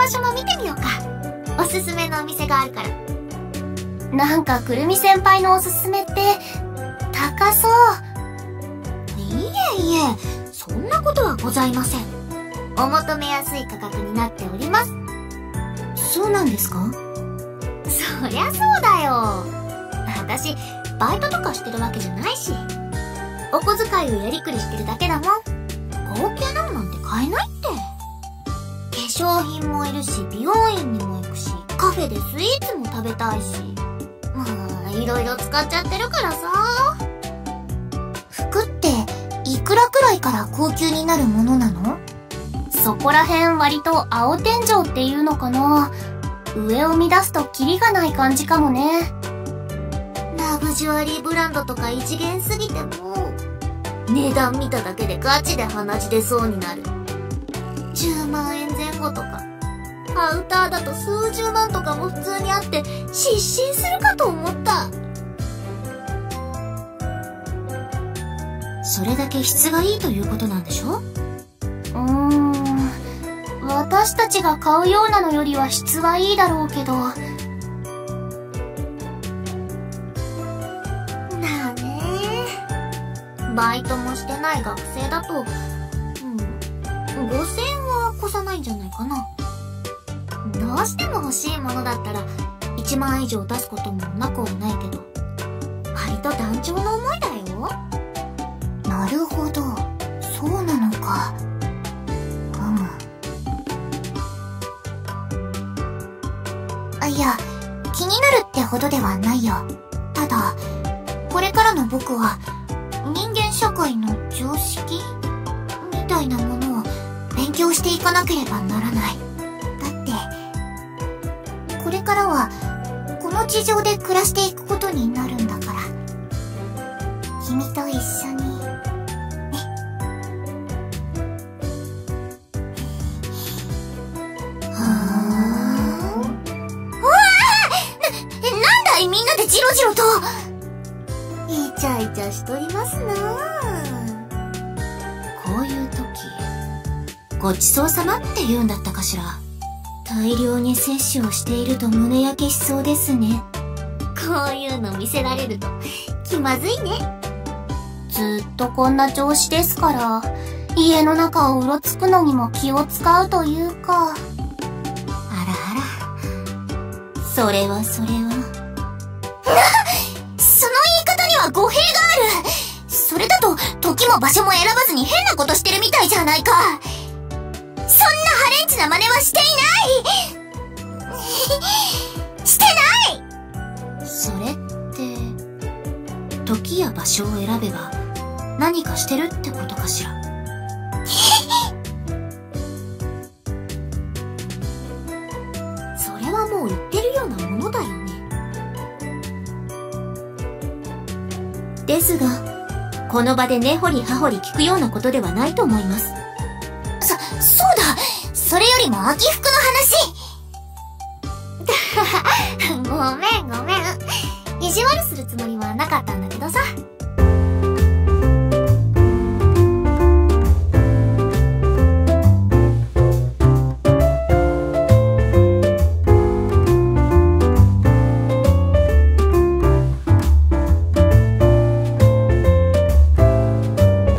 場所も見てみようか。おすすめのお店があるから。 なんかくるみ先輩のおすすめって高そう。 いえいえ、そんなことはございません。お求めやすい価格になっております。 そうなんですか？ そりゃそうだよ。私バイトとかしてるわけじゃないし、お小遣いをやりくりしてるだけだもん。高級なのなんて買えないって。化粧品もいるし、美容院にも行くし、カフェでスイーツも食べたいし、まあいろいろ使っちゃってるからさ。 服っていくらくらいから高級になるものなの？そこら辺割と青天井っていうのかな。上を乱すとキリがない感じかもね。 ラグジュアリーブランドとか異次元すぎてもう値段見ただけでガチで鼻血出そうになる。10万円前後とか、アウターだと数十万とかも普通にあって失神するかと思った。 それだけ質がいいということなんでしょ？私たちが買うようなのよりは質はいいだろうけど。 まあね。バイトもしてない学生だと、5000円は越さないんじゃないかな。どうしても欲しいものだったら1万以上出すこともなくはないけど、割と団長の思いだよ。 なるほど、そうなのか。いや、気になるってほどではないよ。ただ、これからの僕は人間社会の常識みたいなものを勉強していかなければならない。だって、これからはこの地上で暮らしていくことになるんだから。君と一緒に。みんなでジロジロとイチャイチャしとりますな。 こういう時、ごちそうさまって言うんだったかしら。大量に摂取をしていると胸焼けしそうですね。 こういうの見せられると気まずいね。 ずっとこんな調子ですから、家の中をうろつくのにも気を使うというか。あらあら、それはそれは。その言い方には語弊がある。それだと時も場所も選ばずに変なことしてるみたいじゃないか。そんなハレンチな真似はしていないしてない。それって時や場所を選べば何かしてるってことかしら。 それはもう言ってるようなものだよね。 ですが、この場で根掘り葉掘り聞くようなことではないと思います。そうだ、それよりも秋服の話。 ごめん。意地悪するつもりはなかったんだけどさ。